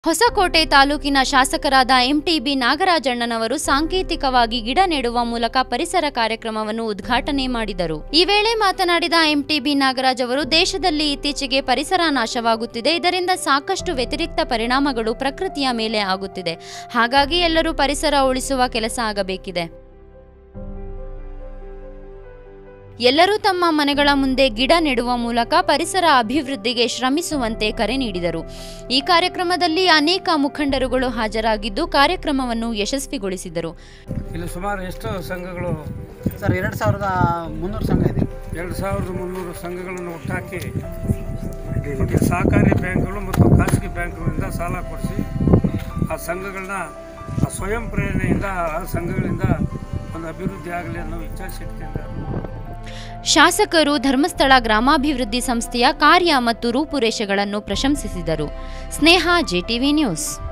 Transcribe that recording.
ಹೊಸಕೋಟೆ ತಾಲೂಕಿನ ಶಾಸಕರಾದ ಎಂಟಿಬಿ ನಾಗರಾಜಣ್ಣನವರು ಸಾಂಕೇತಿಕವಾಗಿ ಗಿಡ ನೆಡುವ ಮೂಲಕ ಪರಿಸರ ಕಾರ್ಯಕ್ರಮವನ್ನು ಉದ್ಘಾಟನೆ ಮಾಡಿದರು. ಈ ವೇಳೆ ಮಾತನಾಡಿದ ಎಂಟಿಬಿ ನಾಗರಾಜ್ ಅವರು, ದೇಶದಲ್ಲಿ ಇತ್ತೀಚೆಗೆ ಪರಿಸರ ನಾಶವಾಗುತ್ತಿದೆ. ಇದರಿಂದ ಸಾಕಷ್ಟು ವ್ಯತಿರಿಕ್ತ ಪರಿಣಾಮಗಳು ಪ್ರಕೃತಿಯ ಮೇಲೆ ಆಗುತ್ತಿದೆ. ಹಾಗಾಗಿ ಎಲ್ಲರೂ ಪರಿಸರ ಉಳಿಸುವ ಕೆಲಸ ಆಗಬೇಕಿದೆ. ಎಲ್ಲರೂ ತಮ್ಮ ಮನೆಗಳ ಮುಂದೆ ಗಿಡ ನೆಡುವ ಮೂಲಕ ಪರಿಸರ ಅಭಿವೃದ್ಧಿಗೆ ಶ್ರಮಿಸುವಂತೆ ಕರೆ ನೀಡಿದರು. ಈ ಕಾರ್ಯಕ್ರಮದಲ್ಲಿ ಅನೇಕ ಮುಖಂಡರುಗಳು ಹಾಜರಾಗಿದ್ದು ಕಾರ್ಯಕ್ರಮವನ್ನು ಯಶಸ್ವಿಗೊಳಿಸಿದರು. ಇಲ್ಲಿ ಸುಮಾರು ಎಷ್ಟು ಸಂಘಗಳು ಸರ್? 2300 ಸಂಘ ಇದೆ. 2300 ಸಂಘಗಳನ್ನು ಒಟ್ಟಾಕಿ ಸಹಕಾರಿ ಬ್ಯಾಂಕ್ಗಳು ಮತ್ತು ಖಾಸಗಿ ಬ್ಯಾಂಕ್ಗಳಿಂದ ಸಾಲ ಕೊಡಿಸಿ ಆ ಸಂಘಗಳನ್ನ ಸ್ವಯಂ ಪ್ರೇರಣೆಯಿಂದ ಆ ಸಂಘಗಳಿಂದ ಒಂದು ಅಭಿವೃದ್ಧಿ ಆಗಲಿ ಅನ್ನೋ ಇಚ್ಛಾಶಕ್ತಿಯಿಂದ ಶಾಸಕರು ಧರ್ಮಸ್ಥಳ ಗ್ರಾಮಾಭಿವೃದ್ಧಿ ಸಂಸ್ಥೆಯ ಕಾರ್ಯ ಮತ್ತು ರೂಪುರೇಷೆಗಳನ್ನು ಪ್ರಶಂಸಿಸಿದರು. Sneha, JTV news.